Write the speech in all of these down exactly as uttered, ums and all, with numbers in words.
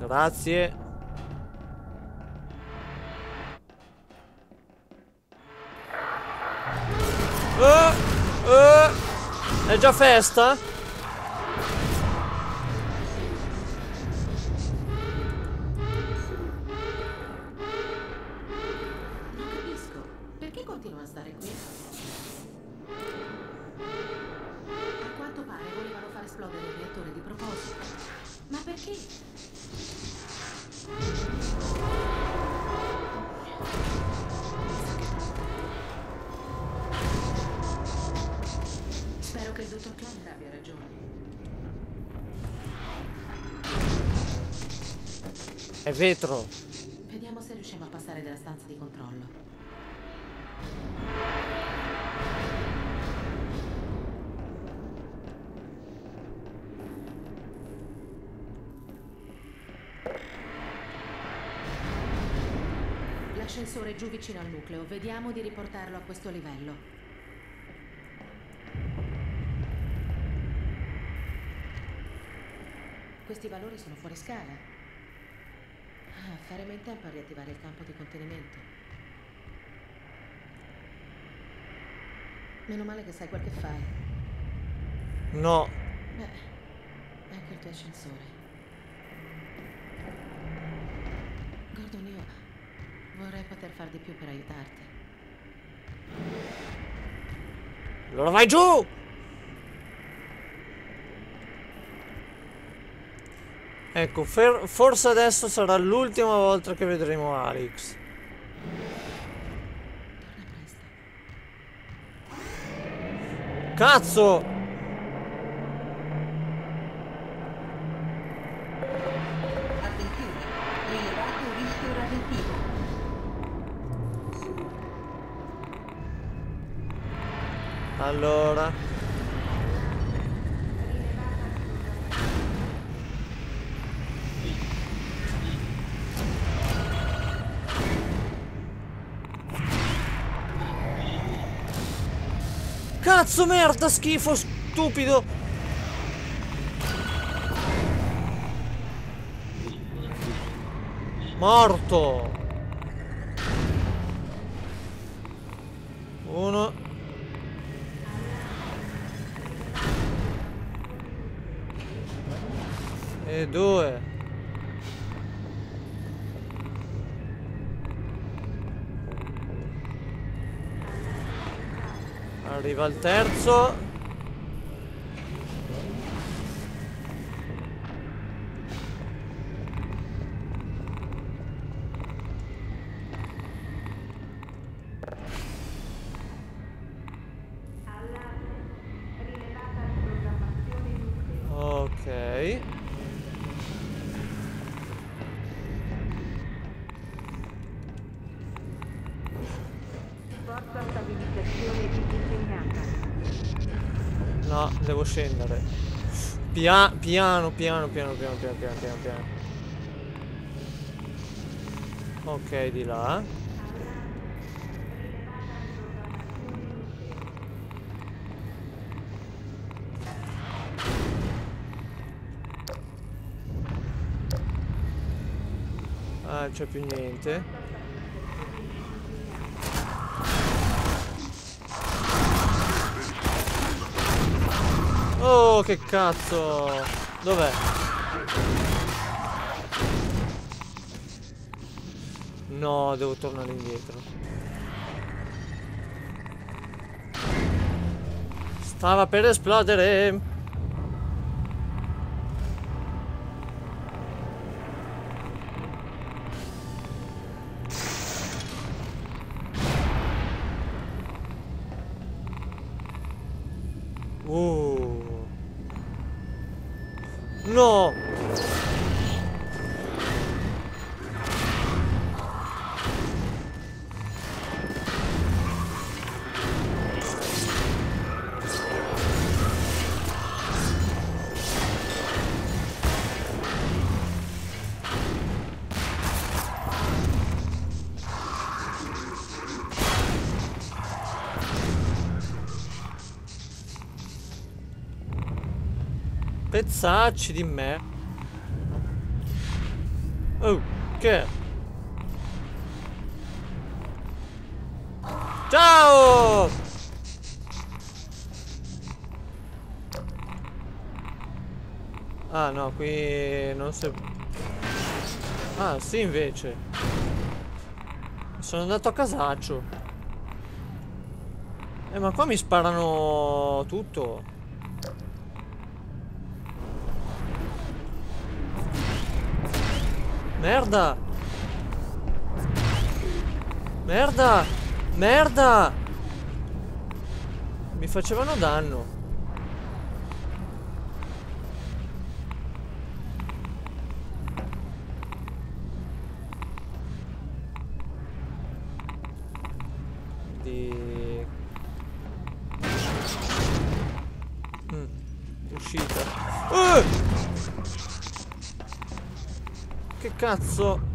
Grazie. Uh, uh, è già festa? Non capisco. Perché continua a stare qui? A quanto pare volevano far esplodere il reattore di proposito. Ma perché? Spero che il dottor Clover abbia ragione. È vetro. Vediamo se riusciamo a passare dalla stanza di controllo. L'ascensore è giù vicino al nucleo. Vediamo di riportarlo a questo livello. Questi valori sono fuori scala. Ah, faremo in tempo a riattivare il campo di contenimento. Meno male che sai quel che fai. No. Beh, anche il tuo ascensore. Gordon, io vorrei poter far di più per aiutarti. Allora vai giù! Ecco, forse adesso sarà l'ultima volta che vedremo Alex. Torna presto. Cazzo! Attenzione, rilevato rischio radioattivo. Allora. Cazzo, merda, schifo, stupido. Morto. Uno. E due. Arriva il terzo. Ok. Forza stabilizzazione disegnata. No, devo scendere. Pia piano, piano, piano, piano, piano, piano, piano, piano. Ok, di là. Ah, non c'è più niente. Oh, che cazzo! Dov'è? No, devo tornare indietro. Stava per esplodere. Uh. No! Pezzacci di me. Oh, che è? Ciao! Ah no, qui non si... Ah sì, invece. Sono andato a casaccio. Eh, ma qua mi sparano tutto. Merda! Merda! Merda! Mi facevano danno. Di... Mm, uscita. Uh! Che cazzo?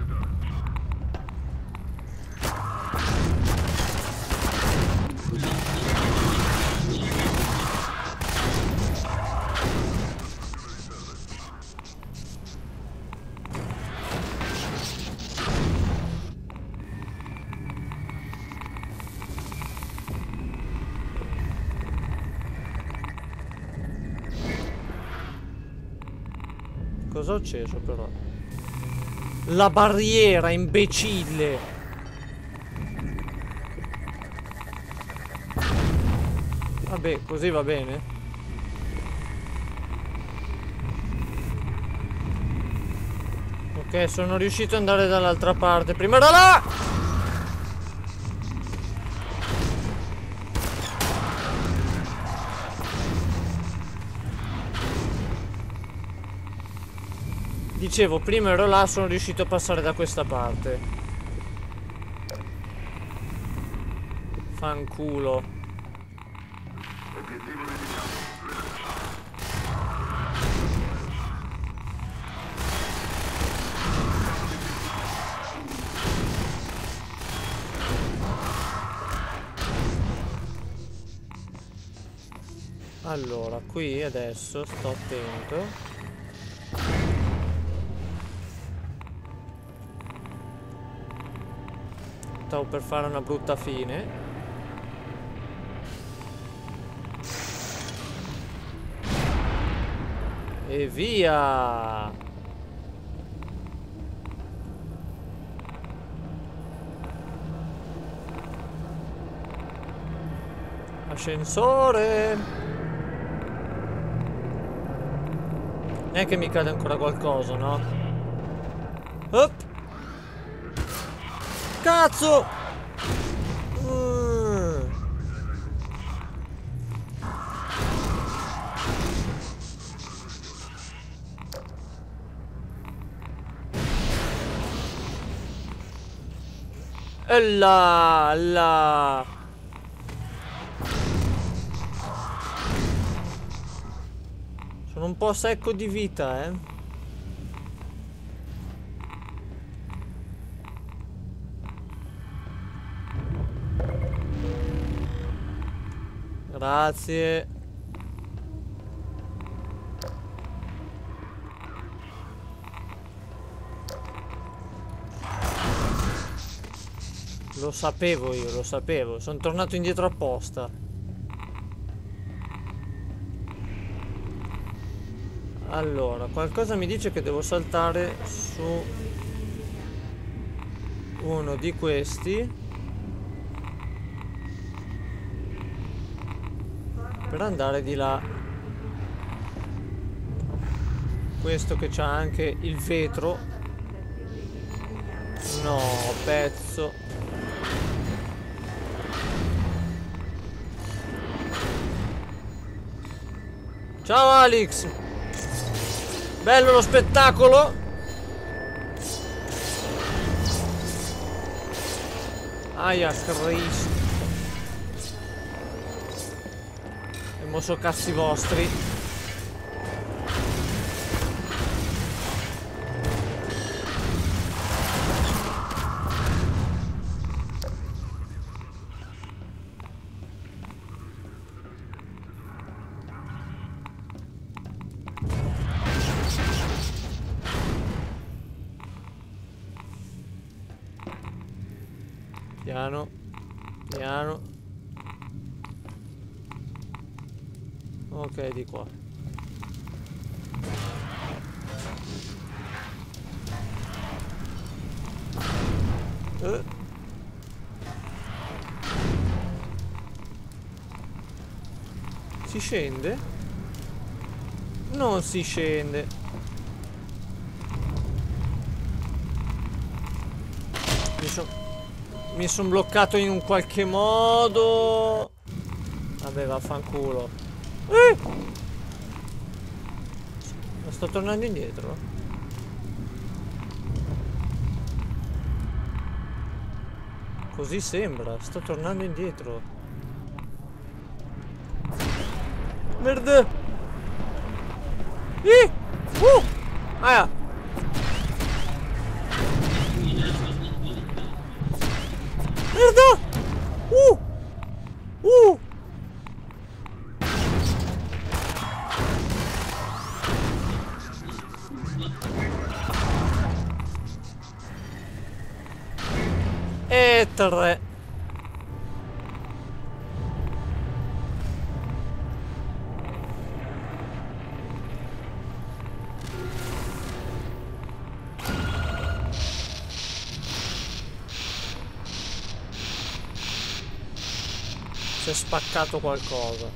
Cosa ho acceso però? La barriera, imbecille! Vabbè, così va bene. Ok, sono riuscito ad andare dall'altra parte. Prima da là! Dicevo, prima ero là, sono riuscito a passare da questa parte. Fanculo. Allora, qui adesso sto attento. Stavo per fare una brutta fine. E via! Ascensore! Non è che mi cade ancora qualcosa, no? Op! Cazzo! Mm. E là, là. Sono un po' secco di vita, eh. Grazie. Lo sapevo io, lo sapevo. Sono tornato indietro apposta. Allora, qualcosa mi dice che devo saltare su uno di questi per andare di là. Questo che c'ha anche il vetro. No, pezzo. Ciao Alex. Bello lo spettacolo. Aia Cristo. E mo so cazzi vostri. Piano. Piano. Ok, di qua. Eh. Si scende? Non si scende. Mi sono mi son bloccato in un qualche modo. Vabbè, vaffanculo. Eh! Ma sto tornando indietro? Così sembra, sto tornando indietro. Merda! Ih! Uh! Ah! Merda! Uh! Uh! E tre. Si è spaccato qualcosa.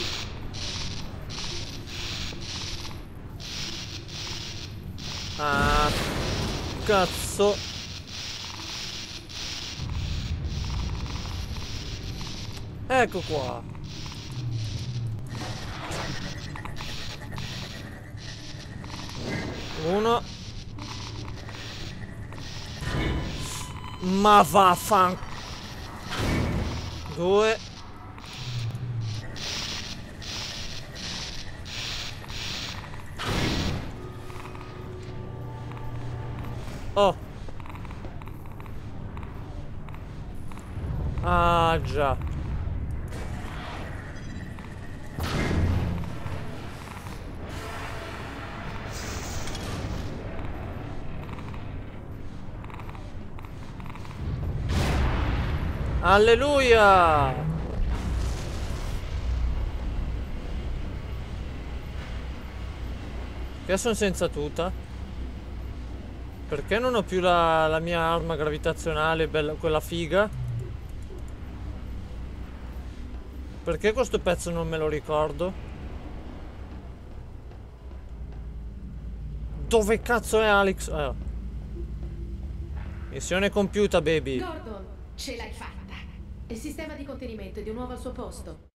Ah, cazzo. Ecco qua. Uno. Ma vaffan. Due. Oh. Ah già. Alleluia! Che sono senza tuta? Perché non ho più la, la mia arma gravitazionale, bella, quella figa? Perché questo pezzo non me lo ricordo? Dove cazzo è Alex? Eh. Missione compiuta, baby. Gordon, ce l'hai fatta. Il sistema di contenimento è di nuovo al suo posto.